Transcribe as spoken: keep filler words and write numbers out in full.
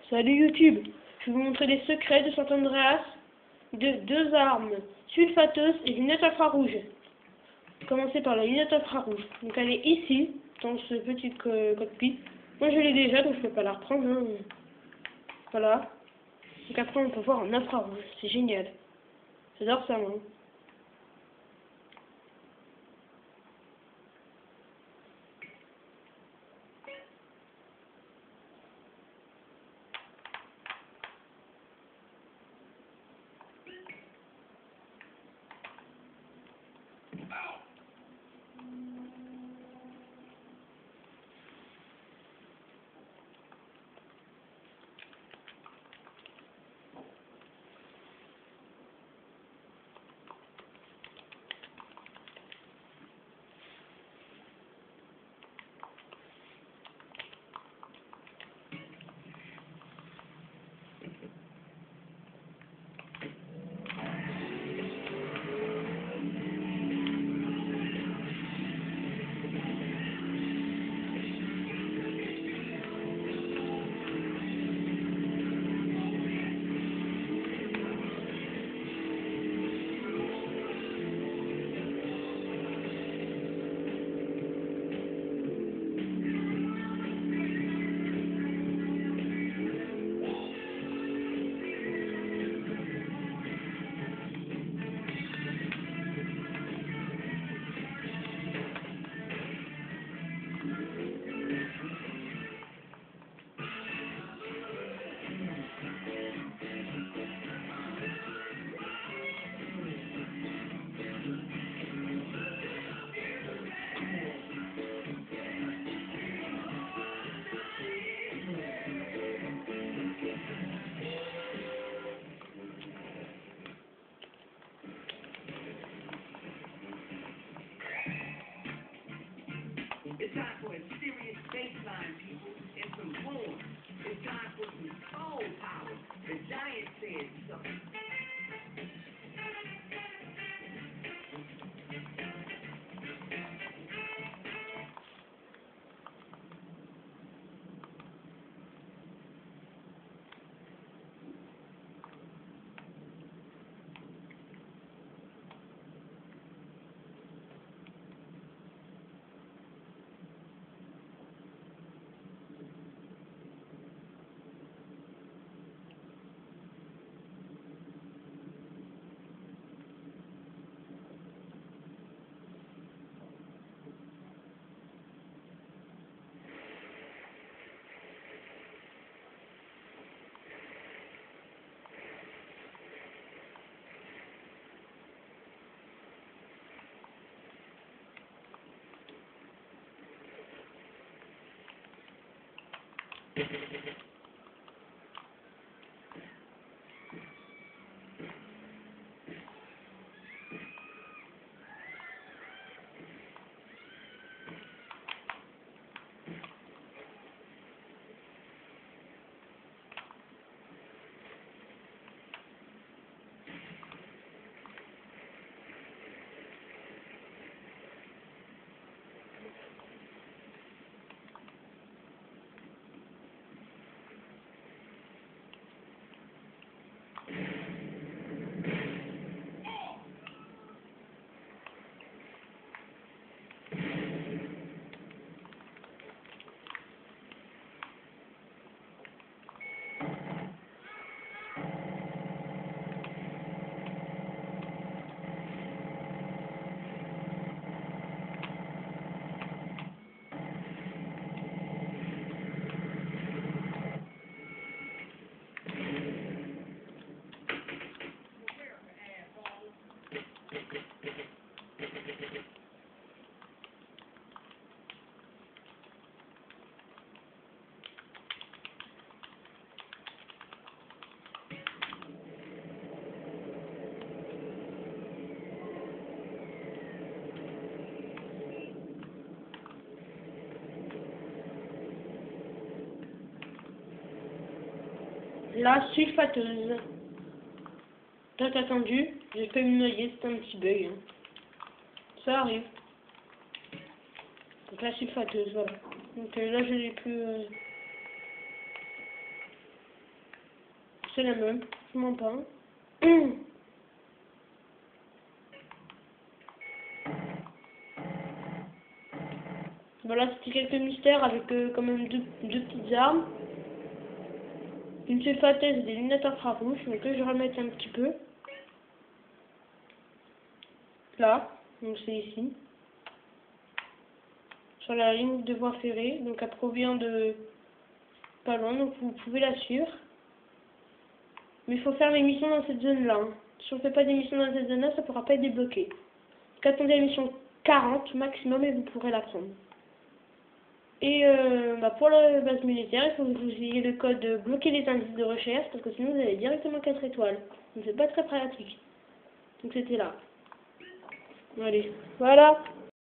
Salut YouTube, je vais vous montrer les secrets de Saint Andreas de deux armes sulfateuses et lunettes infrarouges. Commencer par la lunette infrarouge. Donc elle est ici, dans ce petit co cockpit. Moi je l'ai déjà, donc je ne peux pas la reprendre. Hein. Voilà. Donc après on peut voir en infrarouge, c'est génial. J'adore ça moi. It's time for a serious baseline, people, and some roar. It's time for some soul power. The giant said so. La sulfateuse. T'as attendu, j'ai pas eu me noyer, c'était un petit bug. Hein. Ça arrive. Donc la sulfateuse, voilà. Donc euh, là je l'ai plus. Euh... C'est la même, je mens pas. Voilà, c'était quelques mystères avec euh, quand même deux, deux petites armes. Une sulfathèse et des lunettes infrarouges, donc là je vais remettre un petit peu. Là, donc c'est ici. Sur la ligne de voie ferrée, donc elle provient de pas loin, donc vous pouvez la suivre. Mais il faut faire les missions dans cette zone-là. Hein. Si on ne fait pas des missions dans cette zone-là, ça ne pourra pas être débloqué. Donc attendez la mission quarante maximum et vous pourrez la prendre. Et euh, bah pour la base militaire, il faut que vous ayez le code de bloquer les indices de recherche, parce que sinon vous avez directement quatre étoiles. Donc c'est pas très pratique. Donc c'était là. Allez, voilà.